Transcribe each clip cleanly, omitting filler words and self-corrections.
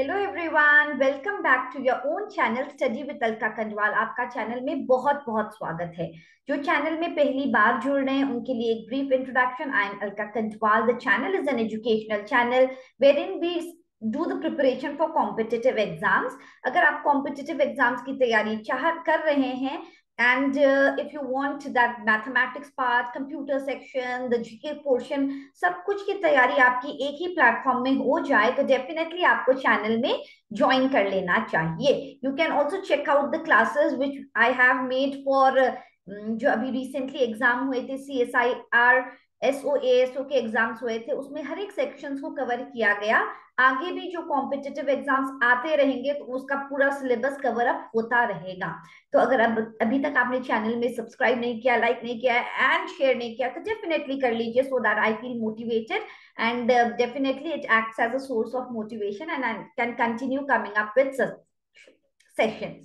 Hello everyone, welcome back to your own channel study with Alka Kandwal. आपका channel में बहुत बहुत स्वागत है। जो चैनल में पहली बार जुड़ रहे हैं उनके लिए एक brief introduction. I am Alka Kandwal. The channel is an educational channel wherein we do the preparation for competitive exams. अगर आप competitive exams की तैयारी कर रहे हैं and if you want that mathematics part, computer section, the GK portion, सब कुछ की तैयारी आपकी एक ही प्लेटफॉर्म में हो जाए तो डेफिनेटली आपको चैनल में ज्वाइन कर लेना चाहिए। You can also check out the classes which I have made for जो अभी रिसेंटली एग्जाम हुए थे, CSIR SO ASO के एग्जाम्स हुए थे, उसमें हर एक सेक्शन को कवर किया गया। आगे भी जो कॉम्पिटिटिव एग्जाम्स आते रहेंगे तो उसका पूरा सिलेबस कवर अप होता रहेगा। तो अगर अब अभी तक आपने चैनल में सब्सक्राइब नहीं किया, लाइक नहीं किया एंड शेयर नहीं किया तो डेफिनेटली कर लीजिए, so that I feel motivated and definitely it acts as a source of motivation and I can continue coming up with sessions.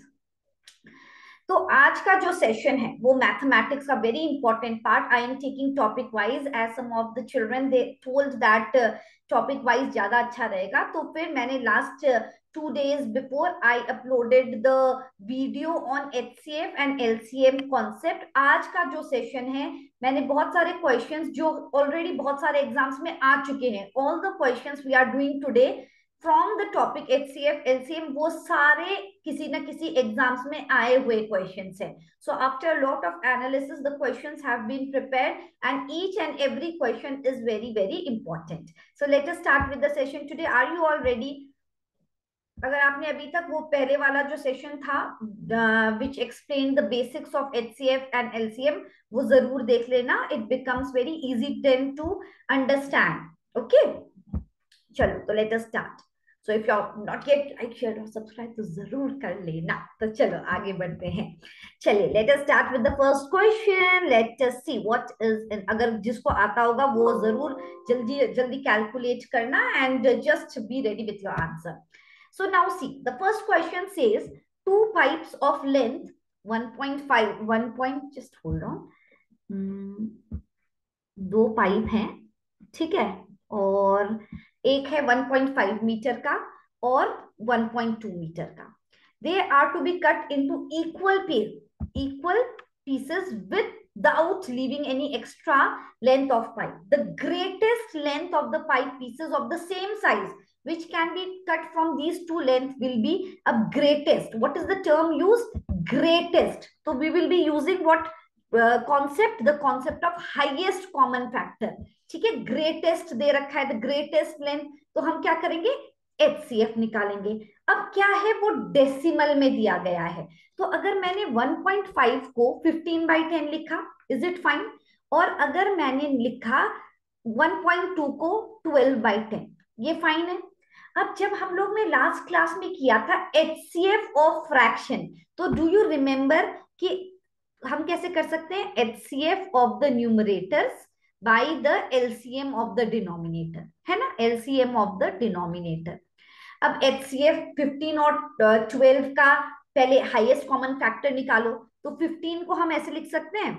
तो आज का जो सेशन है वो मैथमेटिक्स का very important part. I am taking topic wise as some of the children they told that topic wise ज्यादा अच्छा रहेगा। तो फिर मैंने last 2 days before I uploaded the video on HCF and LCM concept। आज का जो सेशन है, मैंने बहुत सारे क्वेश्चंस जो ऑलरेडी बहुत सारे एग्जाम्स में आ चुके हैं, all the questions we are doing today from the topic HCF LCM, वो सारे किसी ना किसी एग्जाम्स में आए हुए क्वेश्चंस हैं। So after lot of analysis the questions have been prepared and each and every question is very very important. So let us start with the session today. Are you all ready? अगर आपने अभी तक वो पहले वाला जो session था which explain the basics of HCF and LCM, वो जरूर देख लेना। It becomes very easy then to understand. Okay, चलो तो let us start. So if you are not yet like share और सब्सक्राइब तो जरूर कर लेना। तो चलो आगे बढ़ते हैं। चलिए let us start with the first question. Let us see what is, अगर जिसको आता होगा वो जरूर जल्दी जल्दी कैलकुलेट करना and just be ready with your answer. So now see, the first question says two pipes of length 1.5, 1 point, just hold on. दो पाइप हैं, ठीक है, और एक है 1.5 मीटर का और 1.2 मीटर का। They are to be cut into equal pieces without leaving any extra length of pipe. The greatest length of the pipe pieces of the same size which can be cut from these two lengths will be a greatest. What is the term used? Greatest. So we will be using what concept? The concept of highest common factor. ठीक है, greatest दे रखा है, the greatest length, तो हम क्या करेंगे? HCF निकालेंगे। अब क्या है, वो डेसिमल में दिया गया है। तो अगर मैंने 1.5 को 15/10 लिखा, इज इट फाइन? और अगर मैंने लिखा 1.2 को 12/10, ये फाइन है। अब जब हम लोग ने लास्ट क्लास में किया था HCF ऑफ फ्रैक्शन, तो डू यू रिमेम्बर कि हम कैसे कर सकते हैं? HCF of the numerators by the LCM of the denominator, है ना, LCM ऑफ द डिनोमिनेटर। अब HCF 15 और 12 का पहले हाईएस्ट कॉमन फैक्टर निकालो, तो 15 को हम ऐसे लिख सकते हैं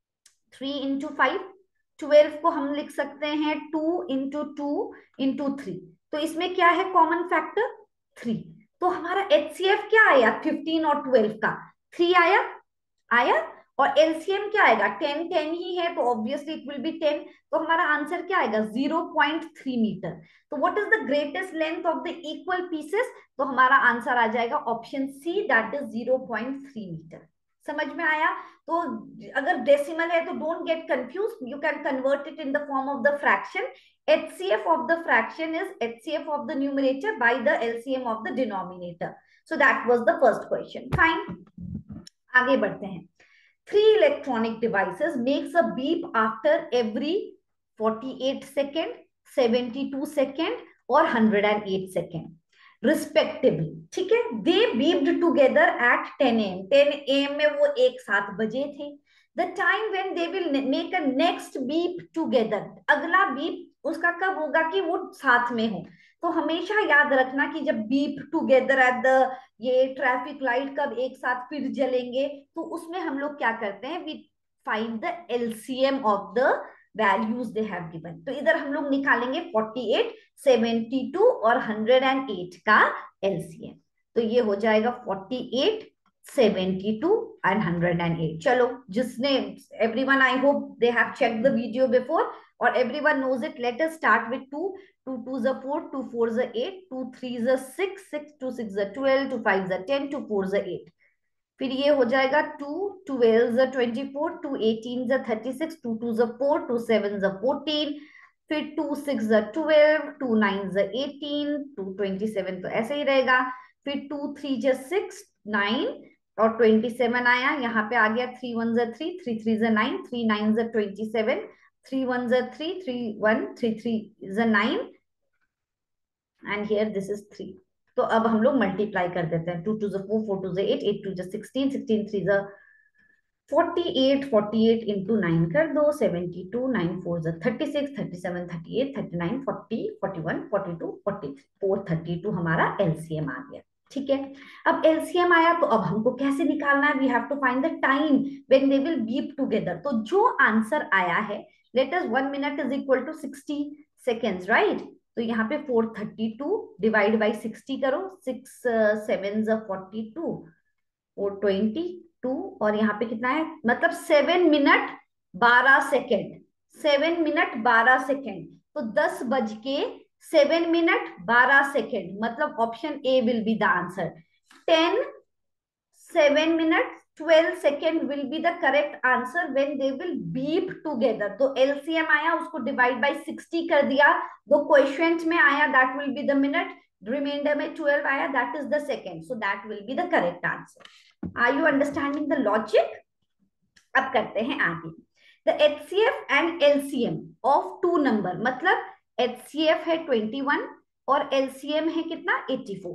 3 into 5, 12 को हम लिख सकते हैं 2 into 2 into 3। तो इसमें क्या है कॉमन फैक्टर? 3। तो हमारा HCF क्या आया 15 और 12 का? 3 आया। और LCM क्या आएगा? 10 10 ही है, तो ऑब्वियसली इट विल बी 10। तो हमारा आंसर क्या आएगा? 0.3 मीटर। तो what is the greatest length of the equal pieces? तो हमारा आंसर आ जाएगा option C, that is 0.3 metre. समझ में आया? तो अगर डेसिमल है तो don't get confuse, you can convert it in the form of the fraction. HCF of the fraction is HCF of the numerator by the LCM of the denominator. So that was the first question. Fine. आगे बढ़ते हैं। 3 electronic devices makes a beep after every 48 second, 72 second और 108 second respectively. ठीक है, they beeped together at 10 AM। 10 AM में वो एक साथ बजे थे। The time when they will make a next beep together, अगला बीप उसका कब होगा कि वो साथ में हो। तो हमेशा याद रखना कि जब बीप टुगेदर एट द ये ट्रैफिक लाइट कब एक साथ फिर जलेंगे, तो उसमें हम लोग क्या करते हैं? We find the LCM of the values they have given. तो इधर हम लोग निकालेंगे 48, 72 और 108 का एलसीएम। तो ये हो जाएगा 48, 72 एंड 108। चलो, जिसने, everyone, I hope they have checked the video before और everyone knows it. Let us start with 2 2 2 is 4, 2 4 is 8, 2 3 is 6, 6 2 6 is 12, 2 5 is 10, 2 4 is 8। फिर ये हो जाएगा 2 12 is 24, 2 18 is 36, 2 2 is 4, 2 7 is 14, फिर 2 6 is 12, 2 9 is 18, 2 27 तो ऐसे ही रहेगा। फिर 2 3 is 6 9 और 27 आया, यहाँ पे आ गया 3 1 is 3, 3 3 is 9, 3 9 is 27, 3 1 is 3, 3 1 3 3 is 9 and here this is 3। तो अब हम लोग मल्टीप्लाई कर देते हैं। 2 2 is 4, 4 2 is 8, 8 2 is 16, 16 3 is 48, 48 into 9 कर दो 72, 9 4 is 36, 37 38, 39 40, 41 42 43, 432 हमारा एलसीएम आ गया। ठीक है, अब एलसीएम आया तो अब हमको कैसे निकालना है? We have to find the time when they will beep together. तो जो आंसर आया है, let us 1 minute is equal to 60 seconds, right? तो यहाँ पे 432 डिवाइड बाई 60 करो, 6 7 42, 422 और यहाँ पे कितना है, मतलब 7 मिनट 12 सेकेंड, 7 मिनट 12 सेकेंड। तो 10 बज के 7 मिनट 12 सेकेंड, मतलब option A will be the answer. 10 7 minute 12 second will be the correct answer when they will beep together. तो एलसीएम आया, उसको डिवाइड बाय 60 कर दिया, तो क्वेश्चन में आया that will be the minute, reminder में 12 आया, that is the second, so that will be the correct answer. Are you understanding the logic? अब करते हैं आगे। The HCF and LCM of two number, मतलब एचसीएफ है 21 और एलसीएम है कितना, 84।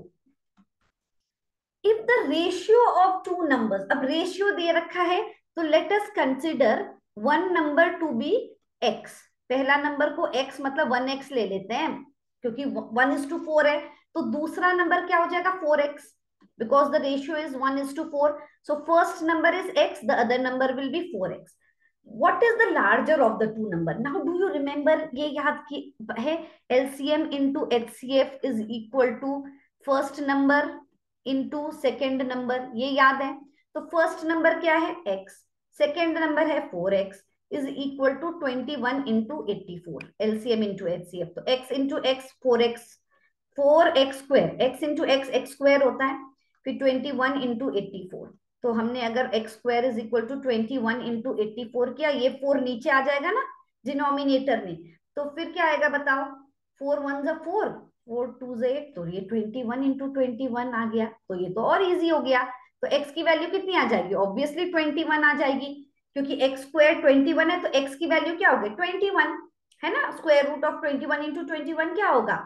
If the ratio of two numbers, अब रेशियो दे रखा है तो let us consider one number to be x. पहला नंबर को एक्स मतलब 1x ले लेते हैं, क्योंकि 1:4 है। तो दूसरा नंबर क्या हो जाएगा, 4x, because the ratio is 1:4. So first number is x, the other number will be 4x. What is the larger of the two number? Now do you remember, ये याद की है, LCM into HCF is equal to first number into second number, ये याद है। तो first number क्या है, x, सेकेंड नंबर है 4x, is equal to 21 into 84, LCM into HCF। तो x into x 4x, 4x square, x into x x square होता है, फिर 21 into 84। तो हमने अगर x square is equal to 21 into 84 किया, ये 4 नीचे आ जाएगा ना डिनोमिनेटर में, तो फिर क्या आएगा बताओ, 4 1 is 4, 4 2 is 8, तो ये 21 into 21 आ गया। तो ये तो और इजी हो गया। तो x की वैल्यू कितनी आ जाएगी, ऑब्वियसली 21 आ जाएगी, क्योंकि x स्क्वायर 21 है, तो x की वैल्यू क्या होगी, 21 है ना। स्क्वायर रूट ऑफ 21 into 21 क्या होगा,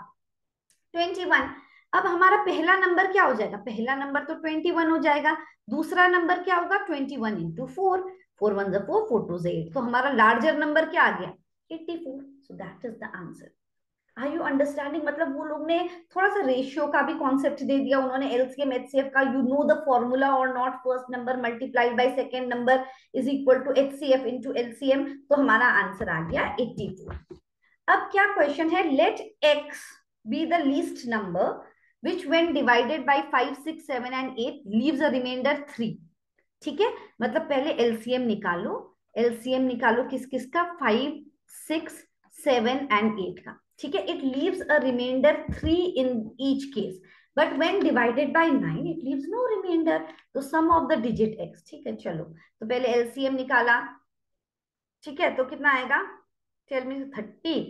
21। अब हमारा पहला नंबर क्या हो जाएगा, पहला नंबर तो 21 हो जाएगा, दूसरा नंबर क्या होगा, 21 into 4, 4 1 is 4, 4 2 is 8। तो हमारा लार्जर नंबर क्या आ गया, 84। So that is the answer. Are you understanding? मतलब वो लोग ने थोड़ा सा रेशियो का भी कॉन्सेप्ट दे दिया उन्होंने, एलसीएम एचसीएफ का, यू नो द फॉर्मूला और not, first number multiplied by second number is equal to HCF into LCM. तो हमारा आंसर आ गया 84। अब क्या क्वेश्चन है, let x be the least number which when divided by 5 6 7 and 8 leaves a remainder 3। ठीक है, मतलब पहले एलसीएम निकालो, एलसीएम निकालो किस किस का, 5 6 7 and 8 का। ठीक है, it leaves a remainder 3 in each case, but when divided by 9 it leaves no remainder, तो sum of the digit x। ठीक है, चलो तो पहले एलसीएम निकाला, ठीक है, तो कितना आएगा, tell me, 30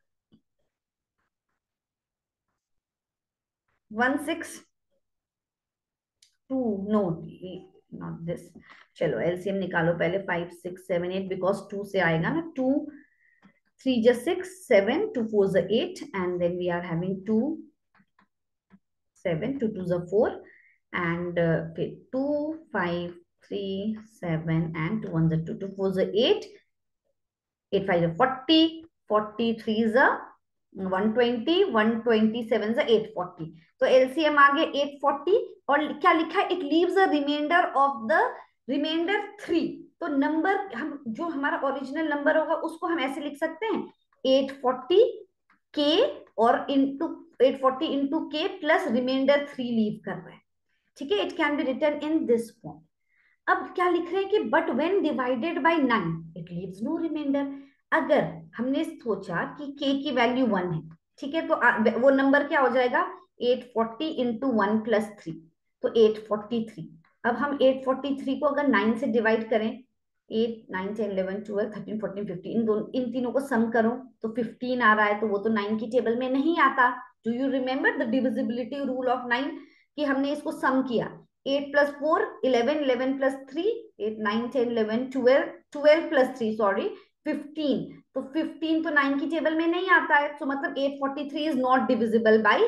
1 6 2, no not this. चलो एलसीएम निकालो पहले, 5 6 7 8, बिकॉज 2 से आएगा ना, 2 3 just 6 7, 2 4 is 8, and then we are having 2 7, 2 2 is 4, and 2 5 3 7 and 2 1 is 2, 2 4 is 8, 8 5 is 40, 43 is 120, 127 is 840। तो एलसीएम आ गया 840, और क्या लिखा है, it leaves a reminder of the reminder 3। तो नंबर हम जो हमारा ओरिजिनल नंबर होगा उसको हम ऐसे लिख सकते हैं, 840 k और into 840 into k plus reminder 3 leave कर रहा है, ठीक है। It can be written in this form. अब क्या लिख रहे हैं कि but when divided by 9 it leaves no reminder. अगर हमने सोचा कि k की वैल्यू 1 है, ठीक है, तो वो नंबर क्या हो जाएगा, 840 इंटू 1 प्लस 3, तो 843। अब हम 843 को अगर 9 से डिवाइड करें, 8 9 10 11 12 13 14 15, इन तीनों को सम करो तो 15 आ रहा है, तो वो तो 9 की टेबल में नहीं आता। Do you remember the divisibility rule of 9, कि हमने इसको सम किया, 8 प्लस 4 11, 11 प्लस 3 8 9 10 11 12, 12 प्लस 3 सॉरी 15, तो 15 तो 9 की टेबल में नहीं आता है, तो मतलब 843 इज नॉट डिविजिबल बाय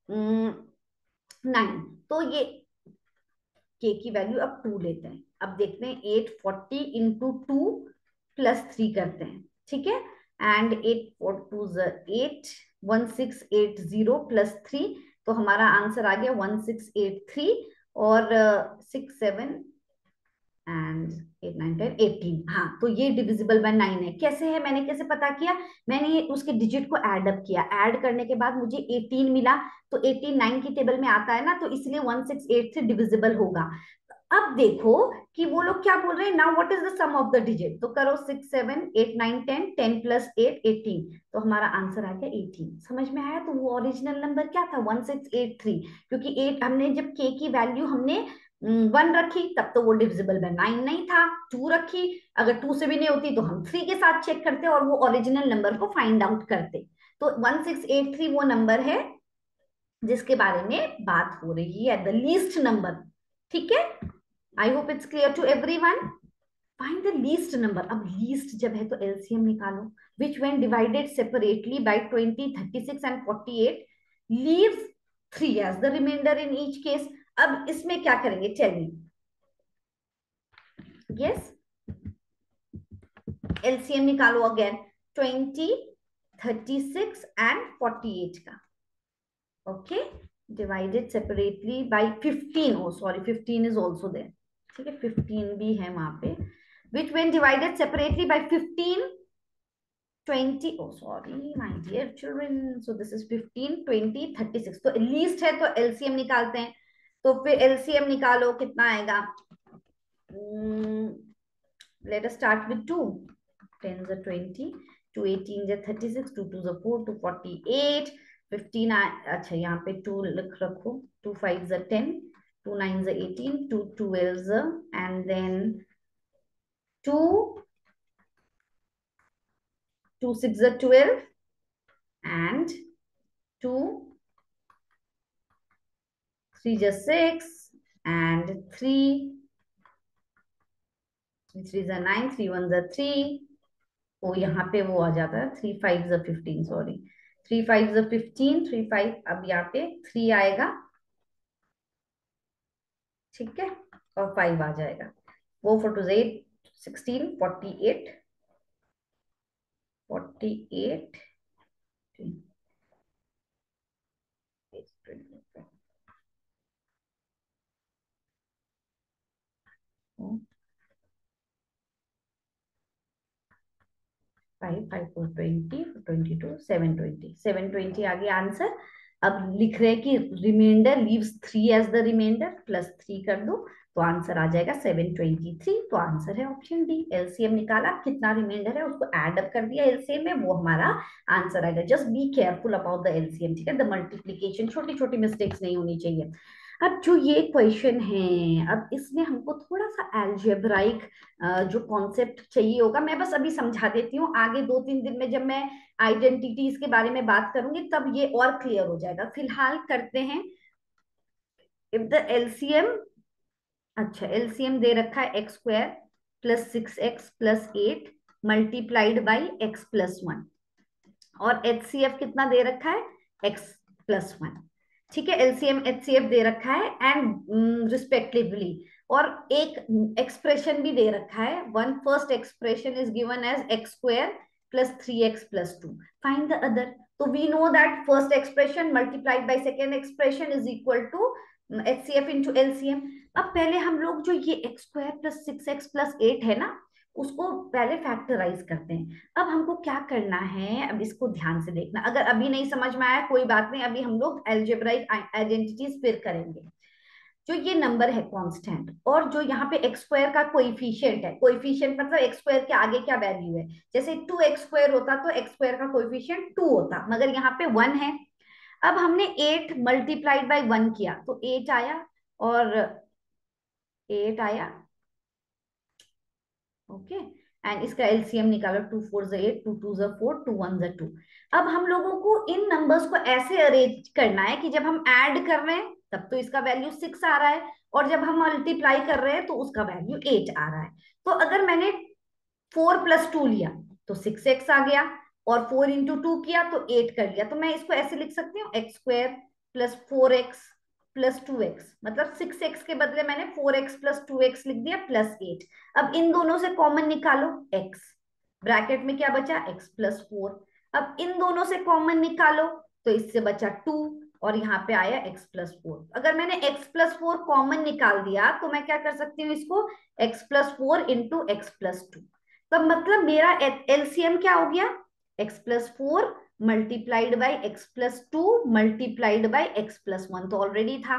9। तो ये k की वैल्यू अब 2 लेते हैं। अब देखते हैं 840 इंटू 2 प्लस 3 करते हैं, ठीक है, एंड 8 4 2 8 1680 प्लस 3, तो हमारा आंसर आ गया 1683, और 6 7 एंड 8 9 10 18। हाँ, तो ये डिविजिबल बाय 9 है। कैसे है, मैंने कैसे पता किया, मैंने ये उसके डिजिट को ऐड अप किया, ऐड करने के बाद मुझे 18 मिला, तो 18 9 की टेबल में आता है ना, तो इसलिए 1683 डिविजिबल होगा। अब देखो कि वो लोग क्या बोल रहे हैं, now what is the sum of the digit, तो करो 6 7 8 9 10 10 प्लस 8 18, तो हमारा आंसर आ गया 18। समझ में आया, तो वो ओरिजिनल नंबर क्या था, 1683, क्योंकि 8 हमने जब k की वैल्यू हमने 1 रखी तब तो वो डिविजिबल बाय 9 नहीं था, 2 रखी, अगर 2 से भी नहीं होती तो हम 3 के साथ चेक करते और वो ओरिजिनल नंबर को फाइंड आउट करते। तो 1683 वो नंबर है जिसके बारे में बात हो रही है, द लीस्ट नंबर, ठीक है। I hope it's clear to everyone. Find the least number. अब लीस्ट जब है तो एलसीएम निकालो, which when divided separately by 20 36 and 48 leaves 3 as the reminder in each case. अब इसमें क्या करेंगे, टेल मी। यस, एलसीएम निकालो अगेन, 20 36 एंड 48 का, okay, divided separately by 15, oh sorry 15 is also there, ठीक है, 15 भी है वहां पे, which when divided separately by 15 20, oh sorry my dear children, so this is 15 20 36, तो लीस्ट है तो एलसीएम निकालते हैं, तो फिर एलसीएम निकालो कितना आएगा, let us start with 2 10 is 20 2 18 is 36 2 2 is 4 2 48 15, अच्छा यहाँ पे 2 लिख रखो, 2 5 is 10 2 9 is 18 2 12 is and then 2 2 6 is 12 and 2 3 is 6 and 3 3 is 9 3 1 is 3, ओ यहाँ पे वो आ जाता है 3 5 is 15, सॉरी 3 5 is 15 3 5, अब यहाँ पे 3 आएगा, ठीक है, और 5 आ जाएगा, वो 4 2 8 16 48 48 5 5 4 20 22 720 720 आ गया आंसर। अब लिख रहे हैं कि reminder leaves 3 as the reminder, plus 3 कर दो तो आंसर आ जाएगा 723, तो आंसर है ऑप्शन डी। एलसीएम निकाला, कितना रिमाइंडर है उसको ऐड अप कर दिया एलसीएम में, वो हमारा आंसर आएगा। Just be careful about the LCM, ठीक है, द मल्टीप्लीकेशन, छोटी छोटी मिस्टेक्स नहीं होनी चाहिए। अब जो ये क्वेश्चन है, अब इसमें हमको थोड़ा सा एल्जेब्राइक जो कॉन्सेप्ट चाहिए होगा, मैं बस अभी समझा देती हूँ, आगे 2 3 दिन में जब मैं आइडेंटिटीज के बारे में बात करूंगी तब ये और क्लियर हो जाएगा। फिलहाल करते हैं, इफ द एलसीएम, अच्छा एलसीएम दे रखा है x square plus 6x plus 8 multiplied by x plus 1, और एचसीएफ कितना दे रखा है, एक्स प्लस 1, ठीक है, एलसीएम एचसीएफ दे रखा है एंड रिस्पेक्टिवली, और एक एक्सप्रेशन भी दे रखा है, one first expression is given as x square plus 3x plus 2, find the other. तो we know that first expression multiplied by second expression is equal to HCF into LCM. अब पहले हम लोग जो ये x square plus 6x plus 8 है ना, उसको पहले फैक्टराइज करते हैं। अब हमको क्या करना है, अब इसको ध्यान से देखना, अगर अभी नहीं समझ में आया कोई बात नहीं, अभी हम लोग अलजेब्राइक आइडेंटिटीज फिर करेंगे। जो ये नंबर है कांस्टेंट, और जो यहाँ पे एक्स स्क्वायर का कोइफिशिएंट है, कोइफिशिएंट मतलब एक्स स्क्वायर के आगे क्या वैल्यू है, जैसे 2x² होता तो एक्स स्क्वायर का कोइफिशिएंट 2 होता, मगर यहाँ पे 1 है। अब हमने 8 मल्टीप्लाइड बाई 1 किया तो 8 आया, और 8 आया। ओके, एंड इसका एलसीएम निकालो, 2 4 ज़ 8, 2 2 ज़ 4, 2 1 ज़ 2। अब हम लोगों को इन नंबर्स को ऐसे अरेंज करना है कि जब हम ऐड कर रहे हैं तब तो इसका वैल्यू 6 आ रहा है, और जब हम मल्टीप्लाई कर रहे हैं तो उसका वैल्यू 8 आ रहा है। तो अगर मैंने 4 + 2 लिया तो 6x आ गया, और 4 × 2 किया तो 8 कर लिया, तो मैं इसको ऐसे लिख सकती हूँ x² + 4x + 2x, मतलब 6x के बदले मैंने 4x + 2x लिख दिया +8। अब इन दोनों से कॉमन निकालो x, ब्रैकेट में क्या बचा x + 4। अब इन दोनों से कॉमन निकालो तो इससे बचा 2, और यहाँ पे आया x + 4। अगर मैंने x + 4 कॉमन निकाल दिया तो मैं क्या कर सकती हूँ इसको, x + 4 × x + 2। तो मतलब मेरा एलसीएम क्या हो गया, x + 4 multiplied by x + 2 multiplied by x + 1 तो ऑलरेडी था।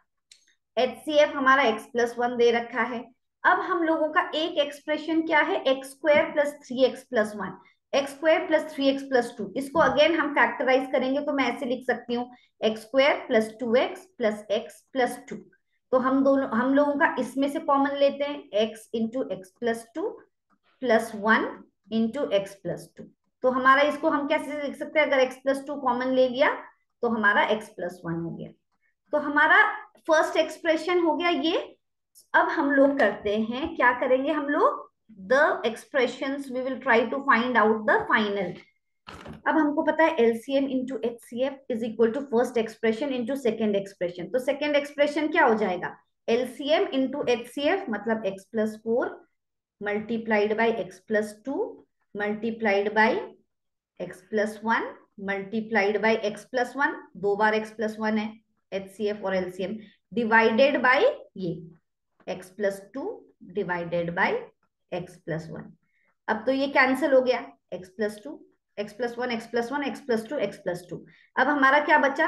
HCF हमारा x + 1 दे रखा है। अब हम लोगों का एक एक्सप्रेशन क्या है, x² + 3x + 1, x² + 3x + 2। इसको अगेन हम फैक्टराइज करेंगे तो मैं ऐसे लिख सकती हूँ x² + 2x + x + 2। तो हम लोगों का इसमें से कॉमन लेते हैं, x × x + 2 + 1 × x + 2। तो हमारा इसको हम कैसे लिख सकते हैं, अगर x + 2 कॉमन ले लिया तो हमारा x + 1 हो गया। तो हमारा फर्स्ट एक्सप्रेशन हो गया ये। अब हम लोग करते हैं, क्या करेंगे हम लोग, the expressions we will try to find out the final. अब हमको पता है LCM × HCF is equal to first expression into second expression. तो सेकेंड एक्सप्रेशन क्या हो जाएगा, LCM × HCF मतलब x + 4 multiplied by x + 2 multiplied by x + 1 multiplied by x + 1, 2 बार x + 1 है HCF और LCM, डिवाइडेड बाई ये x + 2 डिवाइडेड बाई x + 1। अब तो ये कैंसिल हो गया, x + 2 x + 1 x + 1 x + 2 x + 2। अब हमारा क्या बचा,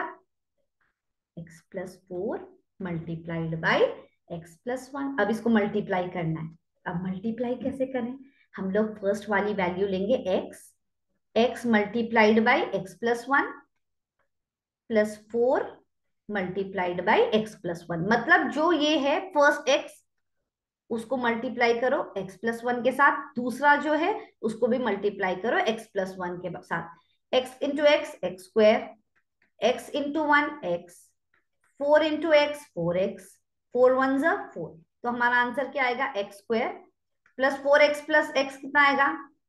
x + 4 मल्टीप्लाइड बाई x + 1। अब इसको मल्टीप्लाई करना है। अब मल्टीप्लाई कैसे करें, हम लोग फर्स्ट वाली वैल्यू लेंगे x multiplied by x + 1 + 4 multiplied by x + 1, मतलब जो ये है फर्स्ट x उसको मल्टीप्लाई करो x + 1 के साथ, दूसरा जो है उसको भी मल्टीप्लाई करो x + 1 के साथ। x × x x², x × 1 x, 4 × x 4x, 4 1 ज़ 4। तो हमारा आंसर क्या आएगा, x² + 4x + x कितना आएगा,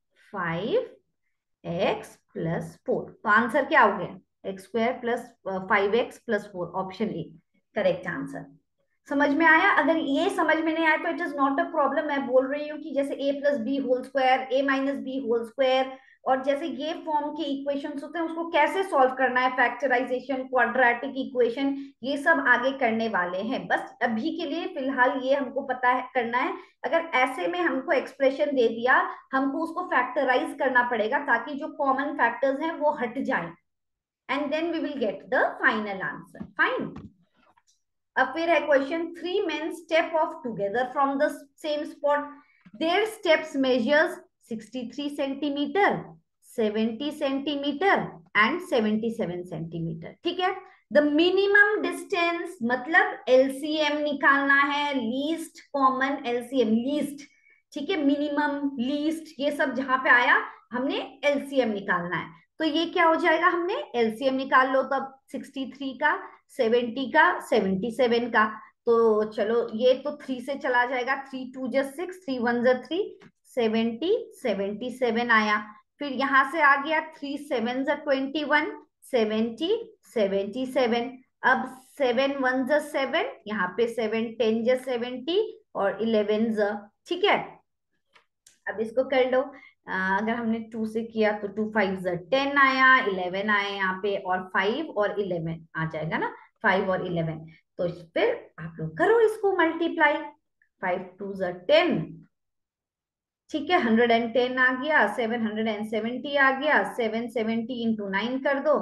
5x + 4। तो आंसर क्या हो गया, x² + 5x + 4, option A correct answer. समझ में आया, अगर ये समझ में नहीं आया तो it is not a problem. मैं बोल रही हूँ कि जैसे a + b² a - b², और जैसे ये फॉर्म के इक्वेशंस होते हैं उसको कैसे सॉल्व करना है, फैक्टराइजेशन, क्वाड्रेटिक इक्वेशन, ये सब आगे करने वाले हैं। बस अभी के लिए फिलहाल ये हमको पता है करना है। अगर ऐसे में हमको एक्सप्रेशन दे दिया, हमको उसको फैक्टराइज करना पड़ेगा ताकि जो कॉमन फैक्टर्स हैं वो हट जाए, and then we will get the final answer. Fine. अब फिर है question, 3 men step off together from the same spot. Their steps measures 63 centimeter, 70 centimeter and 77 centimeter. ठीक है, द मिनिमम डिस्टेंस मतलब एलसीएम निकालना है, लीस्ट कॉमन एलसीएम, लीस्ट, ठीक है, मिनिमम लीस्ट ये सब जहां पे आया हमने एलसीएम निकालना है। तो ये क्या हो जाएगा, हमने एलसीएम निकाल लो तब 63 का, 70 का, 77 का। तो चलो ये तो 3 से चला जाएगा, 3 2 ज़ 6, 3 1 ज़ 3, 70 77 आया। फिर यहां से आ गया 3 7 ज़ 21, 70 77। अब 7 1 ज़ 7, यहाँ पे 7 10 ज़ 70 और 11 ज़, ठीक है। अब इसको कर लो, अगर हमने 2 से किया तो 2 5 ज़ 10 आया, 11 आया यहाँ पे, और 5 और 11 आ जाएगा ना, 5 और 11। तो फिर आप लोग करो इसको मल्टीप्लाई, 5 2 ज़ 10, ठीक है, 110 आ गया, 770 आ गया, 770 इंटू 9 कर दो,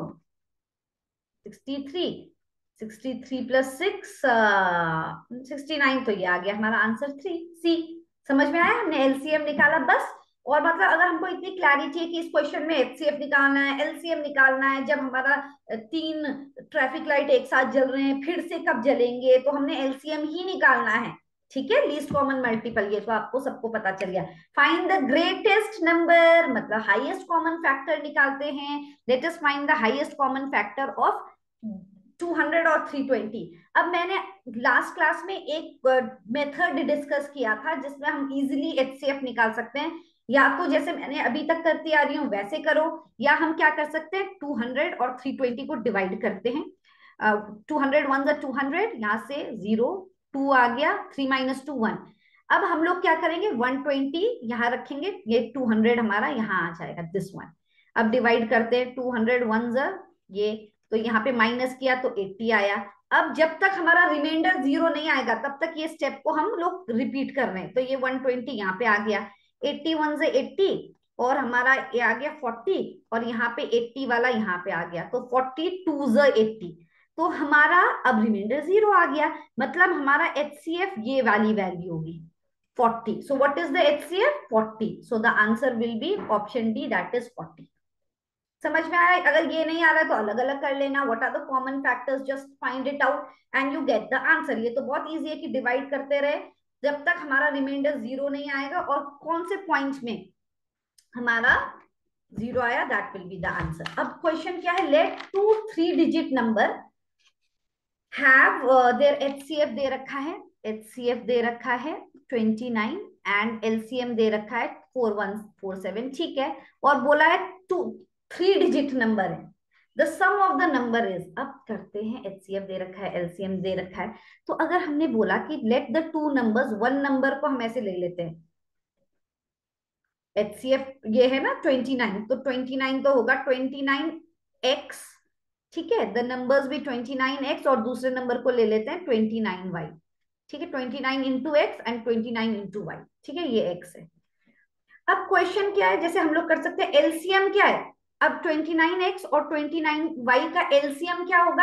63, 63 प्लस 6, 69, तो ये आ गया हमारा आंसर 3, सी। समझ में आया, हमने एलसीएम निकाला बस। और मतलब अगर हमको इतनी क्लैरिटी है कि इस क्वेश्चन में एचसीएफ निकालना है, एलसीएम निकालना है, जब हमारा 3 ट्रैफिक लाइट एक साथ जल रहे हैं, फिर से कब जलेंगे, तो हमने एलसीएम ही निकालना है। ठीक है, लीस्ट कॉमन मल्टीपल, ये तो आपको सबको पता चल गया। फाइंड द ग्रेटेस्ट नंबर, मतलब हाईएस्ट कॉमन फैक्टर निकालते हैं। Let us find the highest common factor of 200 और 320। अब मैंने लास्ट क्लास में एक मेथड डिस्कस किया था जिसमें हम इजीली एचसीएफ निकाल सकते हैं। या तो जैसे मैंने अभी तक करती आ रही हूँ वैसे करो, या हम क्या कर सकते हैं, 200 और 320 को डिवाइड करते हैं। 200 वन 200, यहाँ से 0, 2 आ गया, 3 माइनस 2 1। अब हम लोग क्या करेंगे, 120 यहाँ रखेंगे, ये 200 हमारा यहाँ आ जाएगा, दिस वन। अब डिवाइड करते हैं, 200 वन ये, तो यहाँ पे माइनस किया तो 80 आया। अब जब तक हमारा रिमाइंडर 0 नहीं आएगा तब तक ये स्टेप को हम लोग रिपीट कर रहे हैं। तो ये 120 यहाँ पे आ गया, 80 वन 80, और हमारा ये आ गया 40, और यहाँ पे 80 वाला यहाँ पे आ गया, तो 42 80। तो हमारा अब रिमाइंडर 0 आ गया, मतलब हमारा एचसीएफ ये वाली वैल्यू होगी 40। So what is the HCF, 40। So the answer will be option D, that is 40। समझ में आया, अगर ये नहीं आ रहा है तो अलग अलग कर लेना, what are the common factors, just find it out and you get the answer. ये तो बहुत इजी है कि डिवाइड करते रहे जब तक हमारा रिमाइंडर 0 नहीं आएगा, और कौन से पॉइंट में हमारा 0 आया, that will be the answer. अब क्वेश्चन क्या है, let 2 3 digit number have their HCF दे रखा है, एचसीएफ दे रखा है 29, एंड एलसीएम दे रखा है 4147। ठीक है, और बोला है 3 डिजिट नंबर है, the sum of the number is. अब करते हैं, एचसीएफ दे रखा है, एलसीएम दे रखा है, तो अगर हमने बोला कि let the two numbers, one number को हम ऐसे ले लेते हैं, एचसीएफ ये है ना 29, तो 29 तो होगा 29x। ठीक है, द नंबर्स भी 29x, और दूसरे नंबर को ले लेते हैं 29y। ठीक है, 29 into x and 29 into y. ठीक है, ये x है। अब क्वेश्चन क्या है, जैसे हम लोग कर सकते हैं, एलसीएम क्या है। अब 29x और 29y का एलसीएम क्या होगा,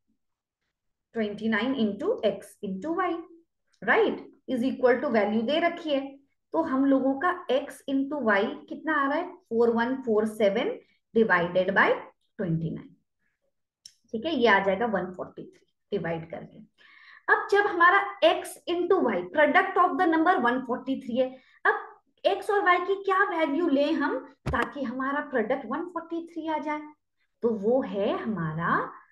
29 into x into y, right, is equal to value दे रखी है। तो हम लोगों का x इंटू वाई कितना आ रहा है, 4147 डिवाइडेड बाय 29। ठीक है, ये आ जाएगा 143 डिवाइड करके। अब जब हमारा x into y, product of the number 143 है, अब x और y की क्या वैल्यू लें हम ताकि हमारा प्रोडक्ट 143 आ जाए, तो वो है हमारा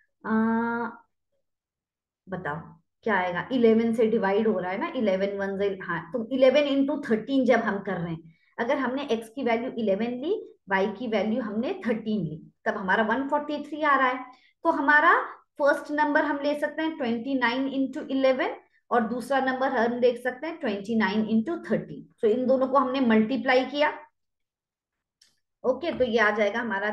बताओ क्या आएगा, 11 से डिवाइड हो रहा है ना, 11 वन से, हाँ, तो 11 इंटू 13 जब हम कर रहे हैं, अगर हमने x की वैल्यू 11 ली, y की वैल्यू हमने 13 ली, तब हमारा 143 आ रहा है। तो हमारा फर्स्ट नंबर हम ले सकते हैं 29 इंटू 11, और दूसरा नंबर हम देख सकते हैं 29 इंटू 13। तो इन दोनों को हमने मल्टीप्लाई किया, ओके, तो ये आ जाएगा हमारा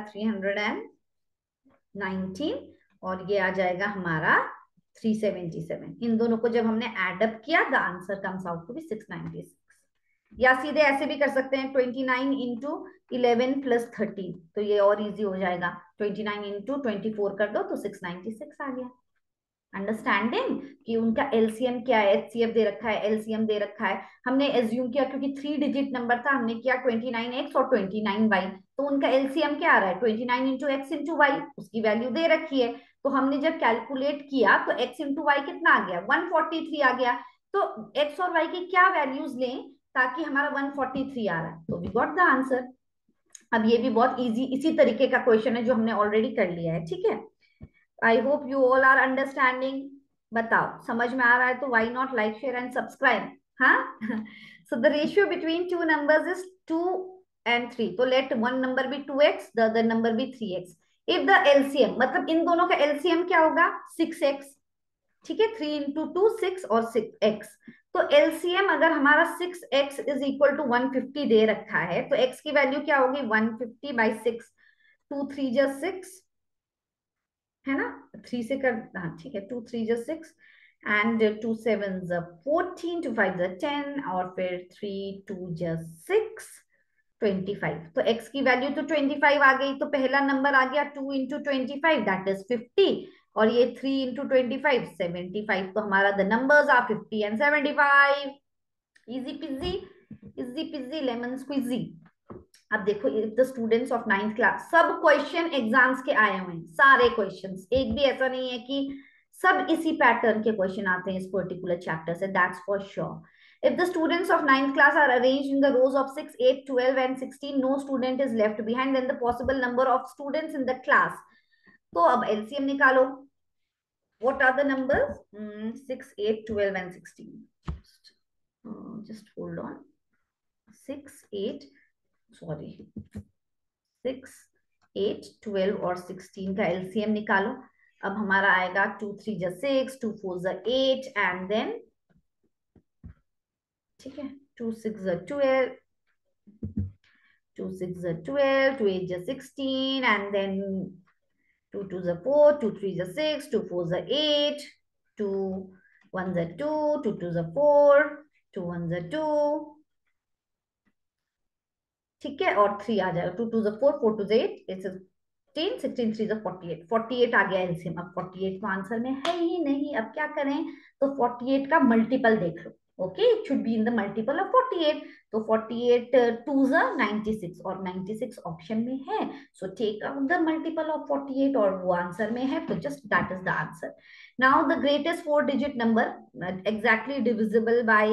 319, और ये आ जाएगा हमारा 377। इन दोनों को जब हमने एड अप किया, the answer comes out to be 696। या सीधे ऐसे भी कर सकते हैं, 29 इंटू 11 प्लस 13, तो ये और इजी हो जाएगा, 29 इंटू 24 कर दो तो 696 आ गया। अंडरस्टैंडिंग कि उनका एलसीएम क्या है, एचसीएफ दे रखा है, एलसीएम दे रखा है, हमने एज्यूम किया क्योंकि 3 डिजिट नंबर था, हमने किया 29x और 29y, तो उनका एलसीएम क्या आ रहा है, 29 इंटू एक्स इंटू वाई, उसकी वैल्यू दे रखी है। तो हमने जब कैलकुलेट किया तो x इंटू वाई कितना आ गया, 143 आ गया। तो x और y की क्या वैल्यूज लें ताकि हमारा 143 आ रहा है, तो वी गॉट द आंसर। अब ये भी बहुत इजी इसी तरीके का क्वेश्चन है जो हमने ऑलरेडी कर लिया है। ठीक है, I hope you all are understanding. बताओ समझ में आ रहा है तो why not like share and subscribe. हाँ, so the ratio between two numbers is 2 and 3, तो let one number be 2x, the other number be 3x। If the LCM, मतलब इन दोनों का एलसीएम क्या होगा, 6x। ठीक है, 3 इंटू 2 6 और 6x, तो एलसीएम अगर हमारा 6x इज इक्वल टू 150 दे रखा है, तो x की वैल्यू क्या होगी, 150 बाई 6, 2 3 just 6 है ना, 3 से कर, हाँ ठीक है, 2 3 just 6, एंड 2 7 14, 2 5 10, और फिर 3 2 6 25। तो x की वैल्यू तो 25 आ गई, तो पहला नंबर आ गया 2 इंटू 25, दैट इज 50, और ये 3 इंटू 25 75। तो हमारा the numbers are 50 and 75। Easy peasy, easy peasy lemon squeezy. अब देखो, if the students of 9th class, सब क्वेश्चन एग्जाम्स के आए हुए हैं, सारे क्वेश्चंस, एक भी ऐसा नहीं है कि सब इसी पैटर्न के क्वेश्चन आते हैं इस पर्टिकुलर चैप्टर से, that's for sure. If the students of 9th class are arranged in the rows of 6, 8, 12 and 16, no student is left behind, then the possible number of students in the class. तो अब LCM निकालो. What are the numbers? 6, 8, 12 and 16. Just hold on. 6, 8, sorry. 6, 8, 12 और 16 का LCM निकालो. अब हमारा आएगा 2 3 6, 2 4 8, and then ठीक है 2 6 12, 2 6 12, 2 8 16, and then 2 2 4, 2 3 6, 2 4 8, 2 1 2, 2 2 4, 2 1 2, ठीक है, और 3 आ जाएगा, 2 2 4, 4 2 8, इट्स 16, 16 3 48, 48 आ गया एलसीएम। अब 48 तो आंसर में है ही नहीं, अब क्या करें, तो 48 का मल्टीपल देख लो। Okay, it should be in the multiple of 48, तो 48 2 96, और 96 ऑप्शन में है, so take out the multiple of 48, और वो आंसर में है, तो just that is the answer. Now the greatest 4 digit number exactly divisible by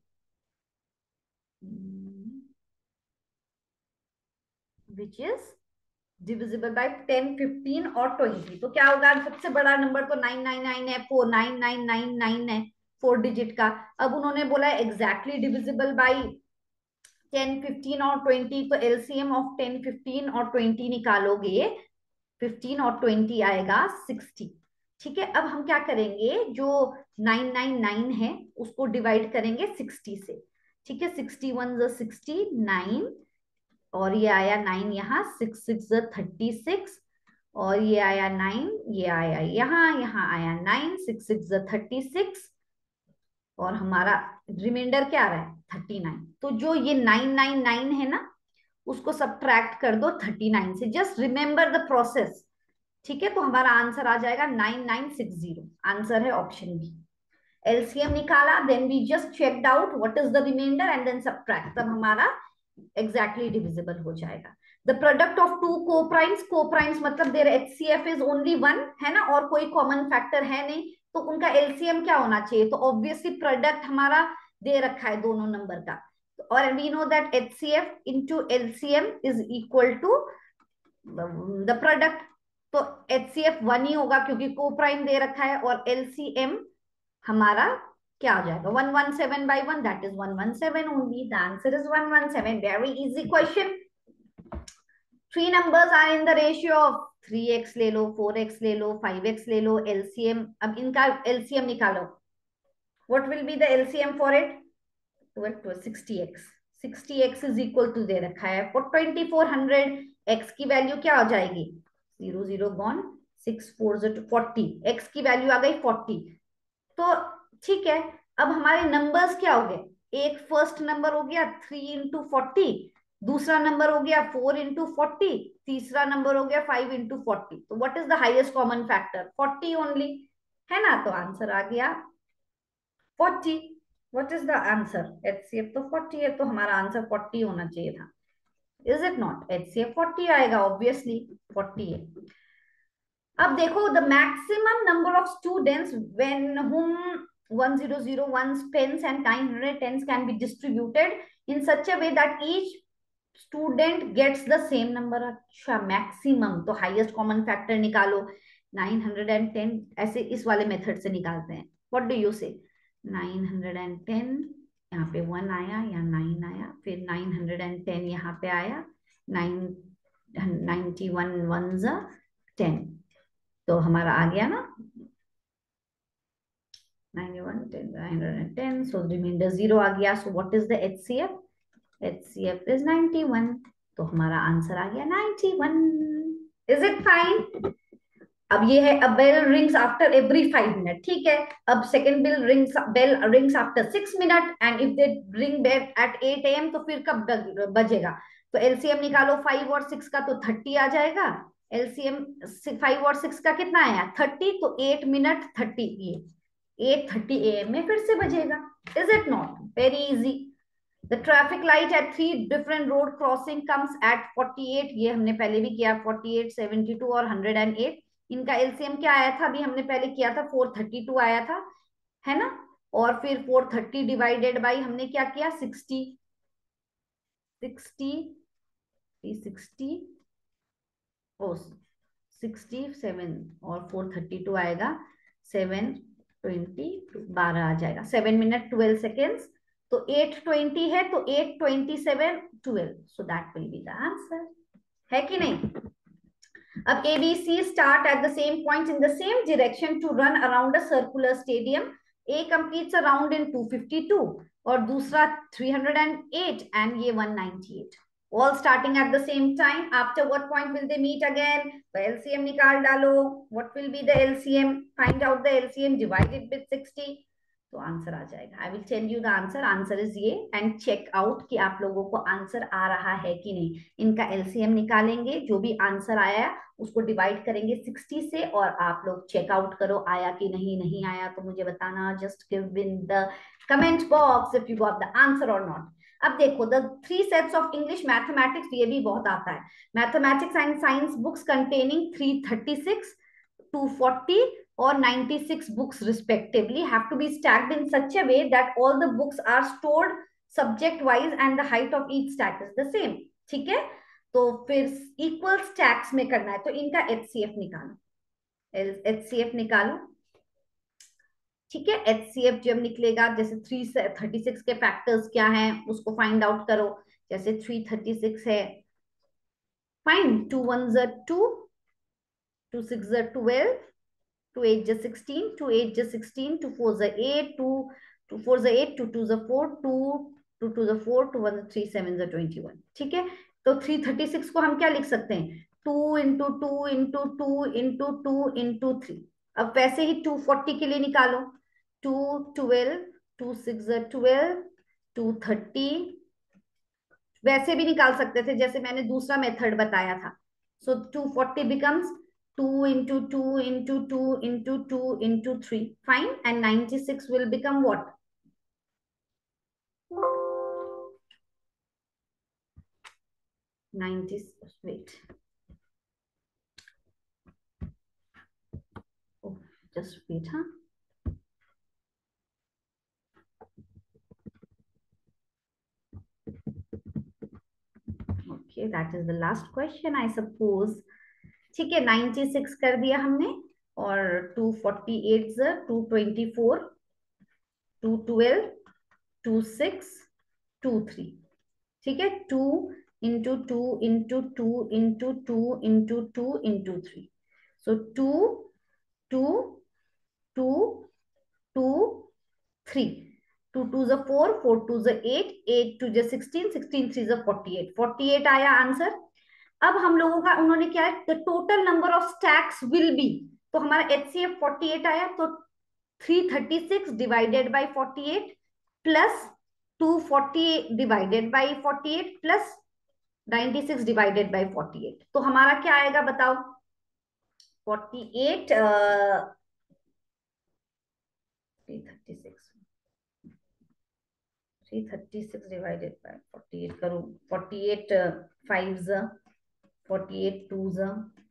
which is divisible by 10, 15 और 20। तो क्या होगा, सबसे बड़ा नंबर तो 999 है, 49999 है 4 डिजिट का। अब उन्होंने बोला एग्जैक्टली डिविजिबल बाय 10, 15 और 20, तो एलसीएम ऑफ 10, 15 और 20 निकालोगे, 15 और 20 आएगा 60। ठीक है, अब हम क्या करेंगे, जो 999 है उसको डिवाइड करेंगे 60 से। ठीक है, 61 69, और ये आया 9 यहाँ, 6 6 36, और ये आया 9, ये आया यहाँ, यहाँ आया 9, 6 6 36, और हमारा रिमाइंडर क्या आ रहा है 39। तो जो ये 999 है ना, उसको सब्ट्रैक्ट कर दो 39 से, जस्ट रिमेंबर द प्रोसेस। ठीक है, तो हमारा आंसर आ जाएगा 9960, आंसर है ऑप्शन बी। एलसीएम निकाला, then we just checked out what is the reminder and then subtract, तब हमारा एग्जैक्टली डिविजिबल हो जाएगा। The product of two coprimes, coprimes मतलब देयर एचसीएफ इज ओनली 1 है ना, और कोई कॉमन फैक्टर है नहीं, तो उनका एलसीएम क्या होना चाहिए, तो ऑब्वियसली प्रोडक्ट हमारा दे रखा है दोनों नंबर का, और we know that HCF into LCM is equal to the product. तो एचसीएफ 1 ही होगा क्योंकि कोप्राइम दे रखा है, और एलसीएम हमारा क्या हो जाएगा, 117 by 1, that is 117 only. The answer is 117. Very easy question. 3 numbers are in the ratio of 3x ले लो, 4x ले लो, 5x ले लो, LCM, अब इनका LCM निकालो। What will be the LCM for it? 60x. 60x is equal to दे रखा है for 2400, x की value क्या हो जाएगी, 0 0 गॉन, 6 4 40, x की वैल्यू आ गई 40। तो ठीक है, अब हमारे नंबर्स क्या हो गए, एक फर्स्ट नंबर हो गया 3 इंटू 40, दूसरा नंबर हो गया 4 इंटू 40, तीसरा नंबर हो गया 5 इंटू 40। तो what is the highest common factor, 40 only, है ना, तो आंसर आ गया 40। What is the answer, HCF तो 40 है, तो हमारा आंसर 40 होना चाहिए था, इज इट नॉट, एचसीएफ 40 आएगा, ऑब्वियसली 40 है। अब देखो, the maximum number of students when whom 1001 pens and 910 can be distributed in such a way that each student gets the same number। अच्छा, मैक्सिमम तो हाईएस्ट कॉमन फैक्टर निकालो, 910 ऐसे इस वाले मेथड से निकालते हैं। व्हाट डू यू से, 910 यहाँ पे 1 आया या 9 आया, फिर 910 यहाँ पे आया, 91 1 10, तो हमारा आ गया ना 91 10 910, सो रिमाइंडर 0 आ गया। So what is the HCF, HCF is 91, तो हमारा आंसर आ गया 91। Is it fine? अब ये है, अब bell rings after every 5 minute, ठीक है। अब second bell rings after 6 minute, and if they ring bell at 8 AM, तो फिर कब बजेगा? तो एलसीएम निकालो 5 और 6 का, तो 30 आ जाएगा। एलसीएम 5 और 6 का कितना आया? 30, तो 8 मिनट 30, ये 8:30 AM में फिर से बजेगा। Is it not very easy? The traffic light at 3 different road crossing comes at 48, ये हमने पहले भी किया, 48, 72 और 108। इनका एलसीएम क्या आया था? अभी हमने पहले किया था, 432 आया था, है ना। और फिर 430 डिवाइडेड बाई हमने क्या किया? 60, 60, 360, ओ 67, और 432 आएगा 722, 12 आ जाएगा, 7 मिनट 12 सेकेंड्स। तो 820 है, तो 827 12, so that will be the answer, है कि नहीं? अब ABC start at the same point in the same direction to run around a circular stadium. A completes a round in 252 और दूसरा 308 and ये 198. All starting at the same time. After what point will they meet again? तो LCM निकाल डालो. What will be the LCM? Find out the LCM. Divide it with 60. तो answer आ जाएगा। I will tell you the answer. Answer is ये, and check out कि आप लोगों को आंसर आ रहा है कि नहीं। इनका एलसीएम निकालेंगे, जो भी आंसर आया उसको डिवाइड करेंगे 60 से, और आप लोग चेकआउट करो आया कि नहीं। नहीं आया तो मुझे बताना, just give in the comment box if you got the answer और नॉट। अब देखो, the 3 sets of English mathematics, ये भी बहुत आता है। Mathematics and science books containing 336, 240 or 96 books respectively have to be stacked in such a way that all the books are stored subject wise and the height of each stack is the same, ठीक है। तो फिर equal stacks में करना है, तो इनका HCF निकालो, एचसीएफ निकालो, ठीक है। एचसीएफ जब निकलेगा, जैसे 336 के फैक्टर्स क्या हैं उसको फाइंड आउट करो। जैसे 336 है, fine, 2 1s are 2, 2 6s are 12, 2 8 is 16, 2 8 is 16, 2 4 is 8, 2 4 is 8, 2 2 is 4, 2 2 2 is 4, 2 1 is 3 7 is 21, ठीक है। तो 336 को हम क्या लिख सकते हैं? 2 इंटू 2 इंटू 2 इंटू 2 इंटू 3। अब वैसे ही 240 के लिए निकालो, 2 12, 2 6 is 12, 2 30, वैसे भी निकाल सकते थे जैसे मैंने दूसरा मेथड बताया था। So 240 becomes 2 into 2 into 2 into 2 into 3. Fine. And 96 will become what? 90, wait. Oh, just wait, huh? Okay, that is the last question, I suppose. ठीक है, 96 कर दिया हमने, और 248 224, 212, 26, 23, ठीक है। 2 into 2 into 2 into 2 into 2 into 3, so 2 2 2 2 3, 2 2 is 4, 4 2 is 8, 8 2 is 16, 16 3 is 48, 48 आया answer. अब हम लोगों का, उन्होंने क्या है, the total number of stacks will be, तो हमारा एचसीएफ 48 आया, तो 336 divided by 48 plus 240 divided by 48 plus 96 divided by 48, तो हमारा क्या आएगा बताओ? 48 336, 336 डिवाइडेड बाई 48 करो, 48 5s, 48 2s,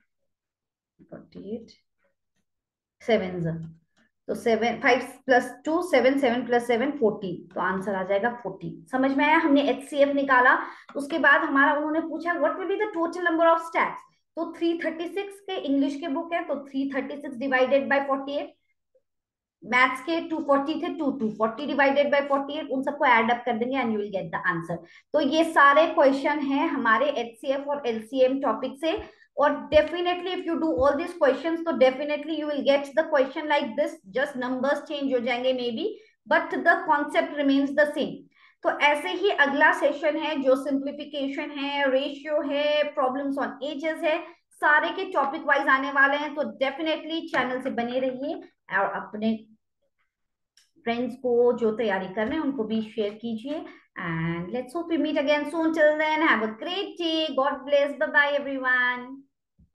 48 7s, तो 7 5 प्लस 2 7, 7 प्लस 7 14, तो आंसर आ जाएगा 14। समझ में आया? हमने एचसीएफ निकाला, उसके बाद हमारा उन्होंने पूछा what will be the total number of stacks, तो 336 के इंग्लिश के बुक है, तो 336 डिवाइडेड बाय 48, मैथ्स के 240 थे, 240 डिवाइडेड बाय 48, उन सबको ऐड अप कर देंगे and you will get the answer. तो ये सारे क्वेश्चन हैं हमारे एचसीएफ और एलसीएम टॉपिक से, और definitely if you do all this questions तो definitely you will get the question like this, just numbers change हो जाएंगे may be, but the concept remains the same. तो ऐसे ही अगला सेशन है जो सिंप्लीफिकेशन है, रेशियो है, प्रॉब्लम्स ऑन एजेस है, सारे के टॉपिक वाइज आने वाले हैं, तो डेफिनेटली चैनल से बने रहिए और अपने फ्रेंड्स को जो तैयारी कर रहे हैं उनको भी शेयर कीजिए। And let's hope we meet again soon, till then have a great day, God bless, bye bye everyone.